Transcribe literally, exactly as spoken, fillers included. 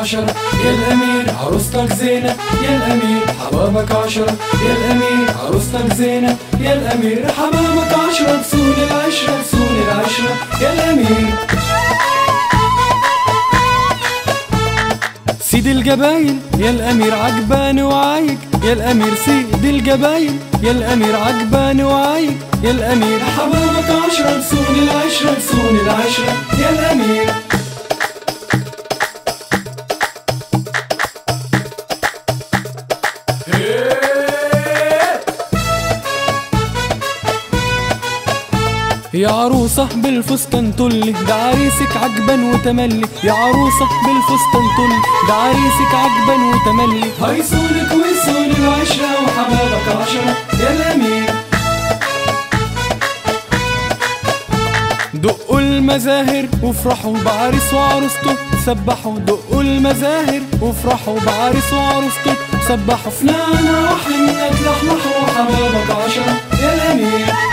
عشرة يا الأمير عروستك زينة يا الأمير حبابك عشرة يا الأمير عروستك زينة يا الأمير حبابك عشرة بسول العشرة بسول العشرة يا الأمير. سيد الجبايل يا الأمير عجبان وعايق يا الأمير سيد الجبايل يا الأمير عجبان وعايق يا الأمير حبابك عشرة بسول العشرة بسول العشرة يا الأمير. يا عروسة بالفستان طلي ده عريسك عجبان وتملي يا عروسة بالفستان طلي ده عريسك عجبان وتملي هيصونك ويصون العشرة وحبابك عشرة يا الأمير. دقوا المزاهر وافرحوا بعريس وعروسته سبحوا دقوا المزاهر وافرحوا بعريس وعروسته سبحوا فنانا وحنة تلحلحوا وحبابك عشرة يا الأمير.